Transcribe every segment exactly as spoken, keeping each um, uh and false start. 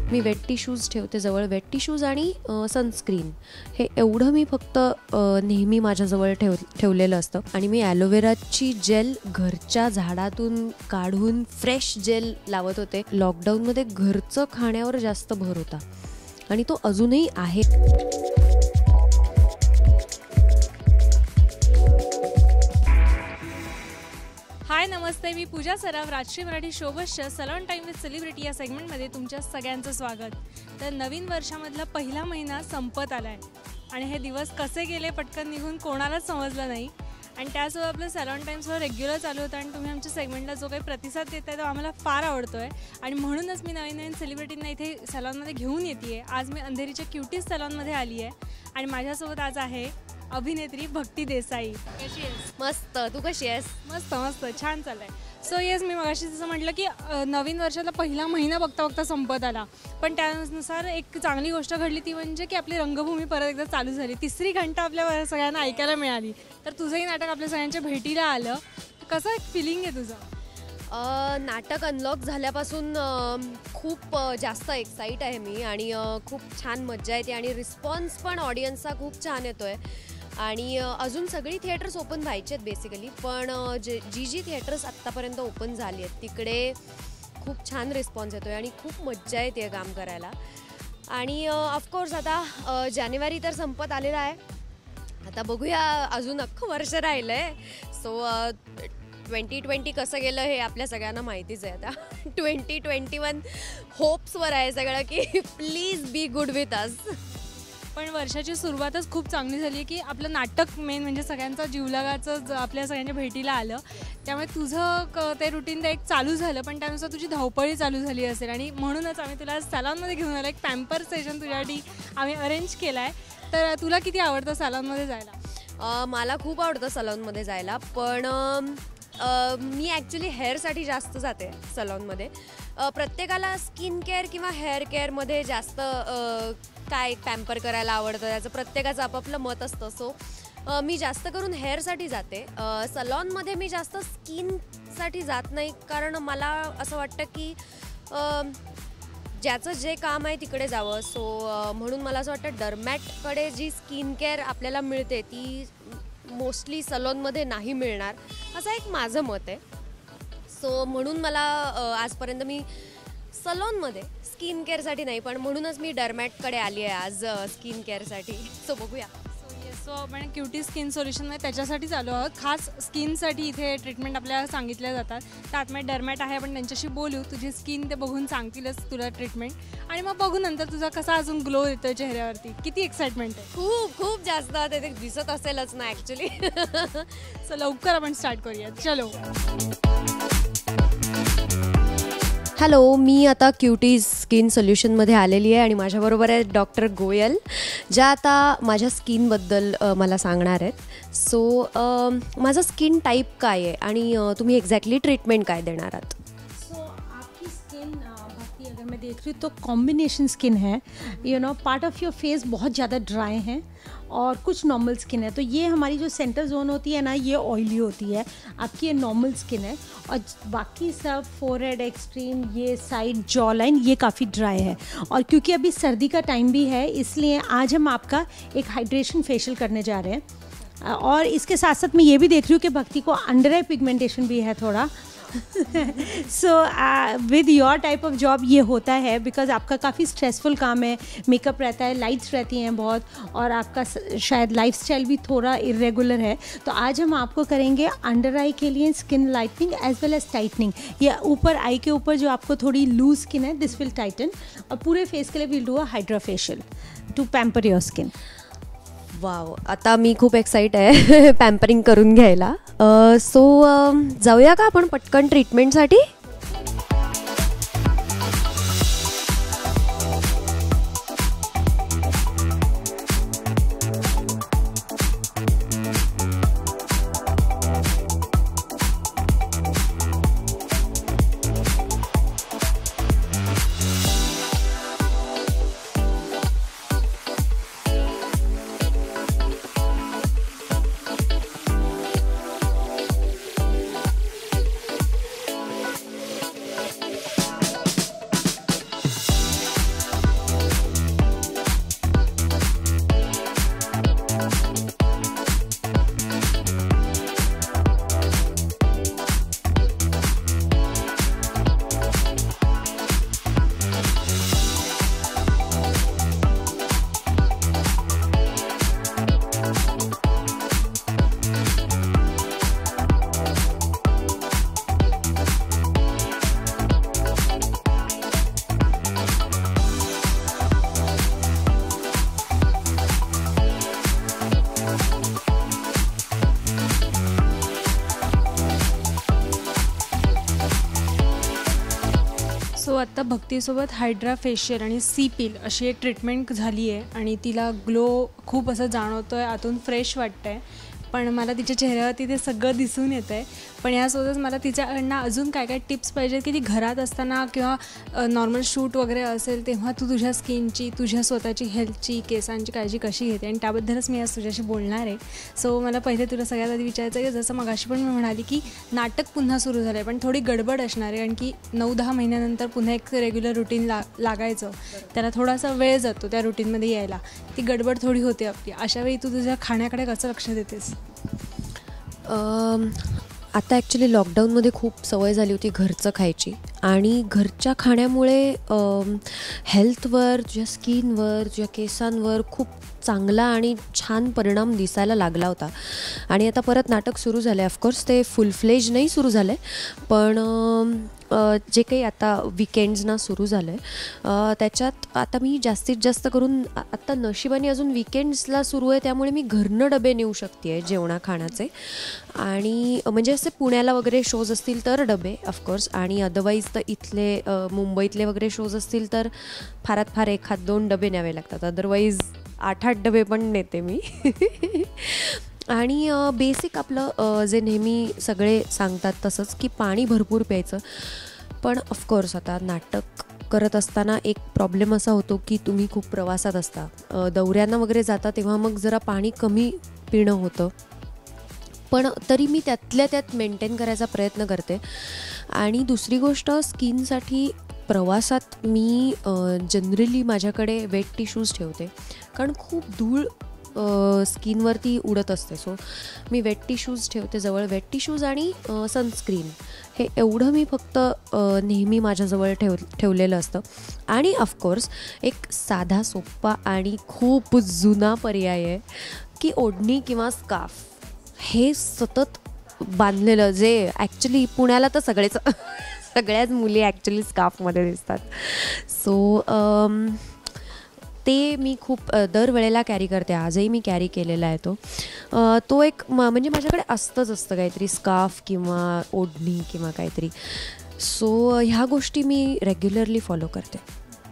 मी weight tissues ठेवते जवळ. Weight tissues आणि सनस्क्रीन हे एवढं मी फक्त नेहमी माझ्याजवळ ठेव ठेवलेलं असतं. आणि मी ॲलोवेराची जेल घरच्या झाडातून काढून फ्रेश जेल लावत होते. लॉकडाऊनमध्ये घरचं खाण्यावर जास्त भर होता आणि तो अजूनही आहे. हाय नमस्ते, मी पूजा सराफ. राजश्री मराठी शोबसच्या सलॉन टाईम विथ सेलिब्रिटी या सेगमेंटमध्ये तुमच्या सगळ्यांचं स्वागत. तर नवीन वर्षामधला पहिला महिना संपत आला आहे आणि हे दिवस कसे गेले पटकन निघून कोणालाच समजलं नाही. आणि त्यासोबत आपलं सलॉन टाईम्सवर रेग्युलर चालू होतं आणि तुम्ही आमच्या सेगमेंटला जो काही प्रतिसाद देत आहे तो आम्हाला फार आवडतो आहे. आणि म्हणूनच मी नवीन नवीन सेलिब्रिटींना इथे सलॉनमध्ये घेऊन येते आहे. आज मी अंधेरीच्या क्युटीज सलॉनमध्ये आली आहे आणि माझ्यासोबत आज आहे अभिनेत्री भक्ती देसाई. कशी आहेस? मस्त. तू कशी आहेस? मस्त मस्त छान चाललं आहे. सो येस, मी मगाशी जसं म्हटलं की नवीन वर्षाला पहिला महिना बघता बघता संपत आला, पण त्यानुसार एक चांगली गोष्ट घडली ती म्हणजे की आपली रंगभूमी परत एकदा चालू झाली. तिसरी घंटा आपल्या सगळ्यांना ऐकायला मिळाली. तर तुझंही नाटक आपल्या सगळ्यांच्या भेटीला आलं. कसं एक फिलिंग आहे तुझं? नाटक अनलॉक झाल्यापासून खूप जास्त एक्साईट आहे मी आणि खूप छान मज्जा येते आणि रिस्पॉन्स पण ऑडियन्सचा खूप छान येतो आहे. आणि अजून सगळी थिएटर्स ओपन व्हायचे आहेत बेसिकली, पण जे जी जी थिएटर्स आत्तापर्यंत ओपन झाली आहेत तिकडे खूप छान रिस्पॉन्स येतो आहे आणि खूप मज्जा येते काम करायला. आणि ऑफकोर्स आता जानेवारी तर संपत आलेला आहे. आता बघूया, अजून अख्खं वर्ष राहिलं आहे. सो ट्वेंटी ट्वेंटी कसं गेलं हे आपल्या सगळ्यांना माहितीच आहे. आता ट्वेंटी ट्वेंटी वन होप्सवर आहे सगळं की please be good with us. पण वर्षाची सुरुवातच खूप चांगली झाली की आपलं नाटक मेन म्हणजे सगळ्यांचं जीवलगाचं आपल्या सगळ्यांच्या भेटीला आलं. त्यामुळे तुझं क ते रुटीन एक चालू झालं, पण त्यानुसार तुझी धावपळी चालू झाली असेल आणि म्हणूनच आम्ही तुला सलॉनमध्ये घेऊन आलो. एक पॅम्पर सेशन तुझ्यासाठी आम्ही अरेंज केलं आहे. तर तुला किती आवडतं सलॉनमध्ये जायला? मला खूप आवडतं सलॉनमध्ये जायला, पण मी ॲक्च्युली हेअरसाठी जास्त जाते सलॉनमध्ये. प्रत्येकाला स्किन केअर किंवा हेअर केअरमध्ये जास्त काय पॅम्पर करायला आवडतं, त्याचं प्रत्येकाचं आपापलं मत असतं. सो मी जास्त करून हेअरसाठी जाते. सलॉनमध्ये मी जास्त स्किनसाठी जात नाही, कारण मला असं वाटतं की ज्याचं जे काम आहे तिकडे जावं. सो म्हणून मला असं वाटतं डर्मॅटकडे जी स्किन केअर आपल्याला मिळते ती मोस्टली सलॉनमध्ये नाही मिळणार, असं एक माझं मत आहे. सो म्हणून मला आजपर्यंत मी सलॉनमध्ये स्किन केअरसाठी नाही, पण म्हणूनच मी डर्मॅटकडे आली आहे आज स्किन केअरसाठी. सो बघूया. सो येस, सो आपण क्युटी स्किन सोल्युशनमध्ये त्याच्यासाठीच आलो आहोत. खास स्किनसाठी इथे ट्रीटमेंट आपल्याला सांगितल्या जातात. तर आतमध्ये डर्मॅट आहे, आपण त्यांच्याशी बोलू. तुझी स्किन ते बघून सांगतीलच तुला ट्रीटमेंट, आणि मग बघू नंतर तुझा कसा अजून ग्लो येतो चेहऱ्यावरती. किती एक्साइटमेंट आहे? खूप खूप जास्त. ते दिसत असेलच ना ॲक्च्युली. सो लवकर आपण स्टार्ट करूया. चलो. हॅलो, मी आता क्युटीज स्किन सोल्युशनमध्ये आलेली आहे आणि माझ्याबरोबर आहे डॉक्टर गोयल, ज्या आता माझ्या स्किनबद्दल मला सांगणार आहेत. सो माझा स्किन टाईप काय आहे आणि तुम्ही एक्झॅक्टली ट्रीटमेंट काय देणार आहात? सो आपकी स्किन भक्ति, अगर मैं देख रही हूँ तो कॉम्बिनेशन स्किन है. You know part of your face बहुत ज़्यादा ड्राई है और कुछ नॉर्मल स्किन है. तो ये हमारी जो सेंटर जोन होती है ना, ये ऑयली होती है. आपकी ये नॉर्मल स्किन है और बाकी सब फोरहेड एक्सट्रीम, ये साइड जॉ लाइन, ये काफ़ी ड्राई है. और क्योंकि अभी सर्दी का टाइम भी है, इसलिए आज हम आपका एक हाइड्रेशन फेशियल करने जा रहे हैं. और इसके साथ साथ मैं ये भी देख रही हूँ कि भक्ति को अंडर आई पिगमेंटेशन भी है थोड़ा. So with your type of job ये होता है, बिकॉज आपका काफ़ी स्ट्रेसफुल काम है, मेकअप रहता है, लाइट्स रहती हैं बहुत, और आपका शायद लाइफस्टाइल भी थोड़ा इरेगुलर है. तो आज हम आपको करेंगे अंडर आई के लिए skin lightening as well as tightening. या ऊपर आई के ऊपर जो आपको थोड़ी लूज स्किन है, दिस विल टाइटन. और पूरे फेस के लिए will do a hydra facial to pamper your skin. Wow, आता मी खूप एक्साइट आहे पॅम्परिंग करून घ्यायला. सो जाऊया का आपण पटकन ट्रीटमेंटसाठी? आत्ता भक्तीसोबत हायड्रा फेशियल आणि सी पील अशी एक ट्रीटमेंट झाली आहे आणि तिला ग्लो खूप असं जाणवतो आहे, आतून फ्रेश वाटतं आहे. पण मला तिच्या चेहऱ्यावरती ते सगळं दिसून येतं आहे. पण यासोबतच मला तिच्याकडनं अजून काय काय टिप्स पाहिजेत की ती घरात असताना किंवा नॉर्मल शूट वगैरे असेल तेव्हा तू तुझ्या स्किनची, तुझ्या स्वतःची हेल्थची, केसांची काळजी कशी घेते, आणि त्याबद्दलच मी आज तुझ्याशी बोलणार आहे. सो मला पहिले तुला सगळ्यात आधी विचारायचं आहे की जसं मगाशी पण मी म्हणाली की नाटक पुन्हा सुरू झालं आहे, पण थोडी गडबड असणार आहे, कारण की नऊ दहा महिन्यानंतर पुन्हा एक रेग्युलर रुटीन ला लागायचं त्याला थोडासा वेळ जातो त्या रुटीनमध्ये यायला. ती गडबड थोडी होते आपली. अशावेळी तू तुझ्या खाण्याकडे कसं लक्ष देतेस? आता ॲक्च्युली लॉकडाऊनमध्ये खूप सवय झाली होती घरचं खायची, आणि घरच्या खाण्यामुळे हेल्थवर, तुझ्या स्किनवर, तुझ्या केसांवर खूप चांगला आणि छान परिणाम दिसायला लागला होता. आणि आता परत नाटक सुरू झालं आहे. ऑफकोर्स ते फुल फ्लेज नाही सुरू झालं आहे, पण जे काही आता विकेंड्सना सुरू झालं आहे त्याच्यात आता मी जास्तीत जास्त करून, आत्ता नशिबाने अजून विकेंड्सला सुरू आहे त्यामुळे मी घरनं डबे नेऊ शकते आहे जेवणा खाण्याचे. आणि म्हणजे असे पुण्याला वगैरे शोज असतील तर डबे ऑफकोर्स, आणि अदरवाईज तर इथले मुंबईतले वगैरे शोज असतील तर फारात फार एखाद दोन डबे न्यावे लागतात. अदरवाईज आठ आठ डबे पण नेते मी. आणि बेसिक आपलं जे नेहमी सगळे सांगतात तसंच की पाणी भरपूर प्यायचं. पण ऑफकोर्स आता नाटक करत असताना एक प्रॉब्लेम असा होतो की तुम्ही खूप प्रवासात असता, दौऱ्यांना वगैरे जाता, तेव्हा मग जरा पाणी कमी पिणं होतं. पण तरी मी त्यातल्या त्यात मेंटेन करायचा प्रयत्न करते. आणि दुसरी गोष्ट, स्किनसाठी प्रवासात मी जनरली माझ्याकडे वेट टिश्यूज ठेवते, कारण खूप धूळ स्किनवरती उडत असते. सो मी वेट टिश्यूज ठेवते जवळ. वेट टिश्यूज आणि सनस्क्रीन हे एवढं मी फक्त नेहमी माझ्याजवळ ठेव ठेवलेलं असतं. आणि ऑफकोर्स एक साधा सोप्पा आणि खूप जुना पर्याय आहे की ओढणी किंवा स्कार्फ. हे सतत बांधलेलं, जे ॲक्च्युली पुण्याला तर सगळेच सगळ्याच मुली ॲक्च्युली स्कार्फमध्ये दिसतात. सो ते मी खूप दरवेळेला कॅरी करते. आजही मी कॅरी केलेला आहे तो तो एक म म्हणजे माझ्याकडे असतंच असतं काहीतरी स्कार्फ किंवा ओढणी किंवा काहीतरी. सो ह्या गोष्टी मी रेग्युलरली फॉलो करते.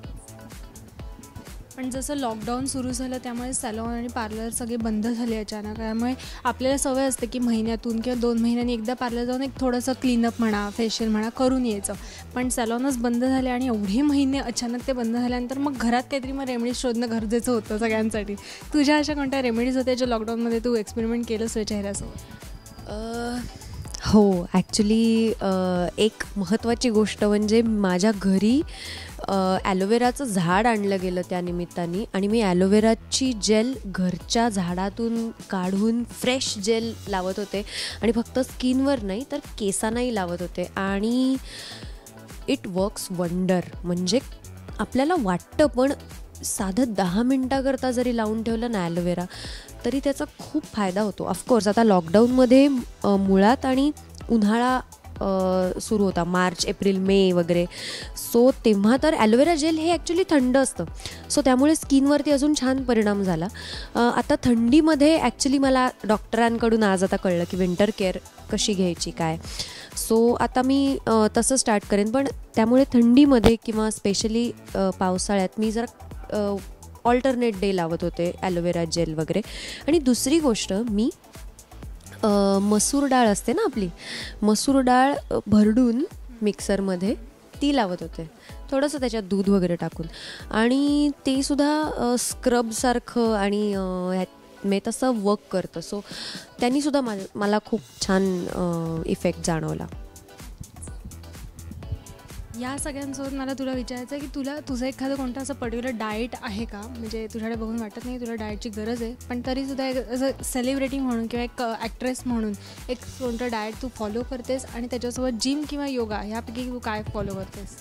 पण जसं लॉकडाऊन सुरू झालं त्यामुळे सॅलॉन आणि पार्लर सगळे बंद झाले अचानक. त्यामुळे आपल्याला सवय असते की महिन्यातून किंवा दोन महिन्यांनी एकदा पार्लर जाऊन एक थोडंसं क्लीनअप म्हणा, फेशियल म्हणा करून यायचं. पण सॅलॉनच बंद झाले आणि एवढे महिने अचानक ते बंद झाल्यानंतर मग घरात काहीतरी मग रेमेडीज शोधणं गरजेचं होतं सगळ्यांसाठी. तुझ्या अशा कोणत्या रेमेडीज होत्या ज्या लॉकडाऊनमध्ये तू एक्सपेरिमेंट केलंस तुझ्या चेहऱ्यासोबत? हो, ॲक्च्युली एक महत्त्वाची गोष्ट म्हणजे माझ्या घरी ॲलोवेराचं झाड आणलं गेलं त्या निमित्ताने, आणि मी ॲलोवेराची जेल घरच्या झाडातून काढून फ्रेश जेल लावत होते. आणि फक्त स्किनवर नाही तर केसांनाही लावत होते. आणि इट वर्क्स वंडर. म्हणजे आपल्याला वाटतं, पण साधं दहा मिनटाकरता जरी लावून ठेवलं ना ॲलोवेरा तरी त्याचा खूप फायदा होतो. ऑफकोर्स आता लॉकडाऊनमध्ये मुळात आणि उन्हाळा सुरू होता, मार्च, एप्रिल, मे वगैरे. सो तेव्हा तर ॲलोवेरा जेल हे ॲक्च्युली थंड असतं, सो त्यामुळे स्किनवरती अजून छान परिणाम झाला. आता थंडीमध्ये ॲक्च्युली मला डॉक्टरांकडून आज आता कळलं की विंटर केअर कशी घ्यायची काय. सो आता मी तसं स्टार्ट करेन. पण त्यामुळे थंडीमध्ये किंवा स्पेशली पावसाळ्यात मी जरा ऑल्टरनेट डे लावत होते ॲलोवेरा जेल वगैरे. आणि दुसरी गोष्ट, मी मसूर डाळ असते ना आपली, मसूर डाळ भरडून मिक्सरमध्ये ती लावत होते, थोडंसं त्याच्यात दूध वगैरे टाकून. आणि ते सुद्धा स्क्रबसारखं आणि ह्यात मी तसं वर्क करतं. सो त्यांनीसुद्धा मा मला खूप छान इफेक्ट जाणवला. या सगळ्यांसोबत मला तुला विचारायचं आहे की तुला तुझं एखादं कोणतं असं पर्टिक्युलर डाएट आहे का, म्हणजे तुझ्याकडे बघून वाटत नाही तुला डाएटची गरज आहे, पण तरीसुद्धा एक असं सेलिब्रिटी म्हणून किंवा एक ॲक्ट्रेस म्हणून एक कोणतं डाएट तू फॉलो करतेस, आणि त्याच्यासोबत जिम किंवा योगा ह्यापैकी तू काय फॉलो करतेस?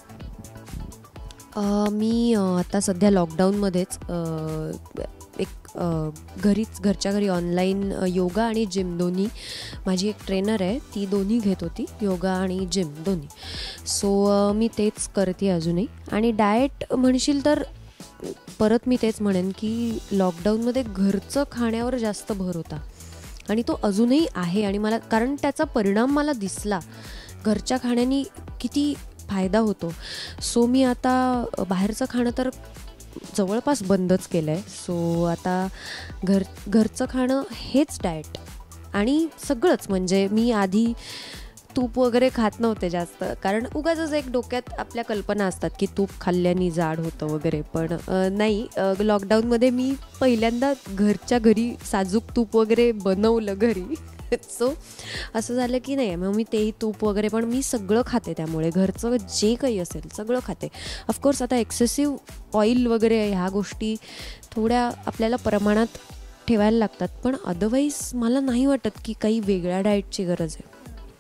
मी आता सध्या लॉकडाऊनमध्येच एक घरीच घरच्या घरी ऑनलाईन योगा आणि जिम दोन्ही, माझी एक ट्रेनर आहे ती दोन्ही घेत होती, योगा आणि जिम दोन्ही. सो मी तेच करते अजूनही. आणि डाएट म्हणशील तर परत मी तेच म्हणेन की लॉकडाऊनमध्ये घरचं खाण्यावर जास्त भर होता, आणि तो अजूनही आहे. आणि मला कारण त्याचा परिणाम मला दिसला. घरच्या खाण्यानी किती फायदा होतो. सो मी आता बाहेरचं खाणं तर जवळपास बंदच केलं आहे. सो आता घर घरचं खाणं हेच डाएट. आणि सगळंच म्हणजे मी आधी तूप वगैरे खात नव्हते जास्त, कारण उगाचच एक डोक्यात आपल्या कल्पना असतात की तूप खाल्ल्याने जाड होतं वगैरे. पण नाही, लॉकडाऊनमध्ये मी पहिल्यांदा घरच्या घरी साजूक तूप वगैरे बनवलं घरी. सो असं झालं की नाही, मग मी तेही तूप वगैरे पण मी सगळं खाते. त्यामुळे घरचं जे काही असेल सगळं खाते. ऑफकोर्स आता एक्सेसिव्ह ऑइल वगैरे ह्या गोष्टी थोड्या आपल्याला प्रमाणात ठेवायला लागतात, पण अदरवाईज मला नाही वाटत की काही वेगळ्या डाएटची गरज आहे.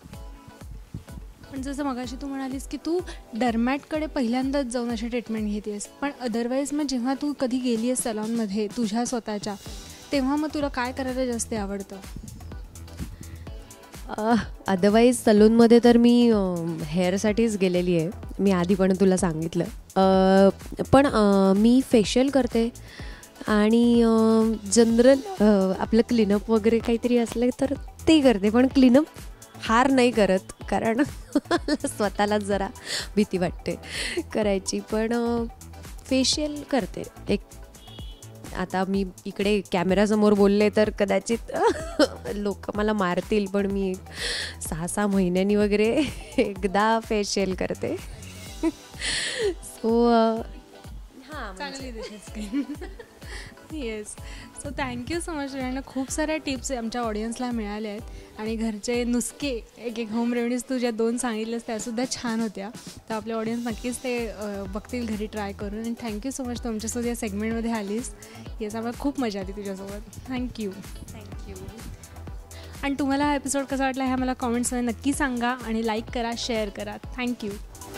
पण जसं मगाशी तू म्हणालीस की तू डर्मॅटकडे पहिल्यांदाच जाऊन अशी ट्रीटमेंट घेतेस, पण अदरवाईज मग जेव्हा तू कधी गेली आहेस सलॉनमध्ये तुझ्या स्वतःच्या, तेव्हा मग तुला काय करायला जास्त आवडतं? अदरवाईज सलूनमध्ये तर मी हेअरसाठीच गेलेली आहे. मी आधी पण तुला सांगितलं. पण मी फेशियल करते आणि जनरल आपलं क्लीनअप वगैरे काहीतरी असलं तर ते करते. पण क्लीनअप हार नाही करत, कारण स्वतःलाच जरा भीती वाटते करायची. पण फेशियल करते. एक आता मी इकडे कॅमेरासमोर बोलले तर कदाचित लोक मला मारतील, पण मी सहा सहा महिन्यांनी वगैरे एकदा फेशियल करते. सो हां, चांगली दिसते. Yes. So thank you so much. आणि खूप साऱ्या टिप्स आमच्या ऑडियन्सला मिळाल्या आहेत आणि घरचे नुसके एक एक होम रेमेडीज तू ज्या दोन सांगितल्यास त्यासुद्धा छान होत्या. तर आपले ऑडियन्स नक्कीच ते बघतील घरी ट्राय करून. आणि थँक्यू सो मच तुमच्यासोबत या सेगमेंटमध्ये आलीस. येस, आम्हाला खूप मजा आली तुझ्यासोबत. थँक्यू. थँक्यू. आणि तुम्हाला हा एपिसोड कसा वाटला हे मला कॉमेंट्समध्ये नक्की सांगा आणि लाईक करा, शेअर करा. थँक्यू.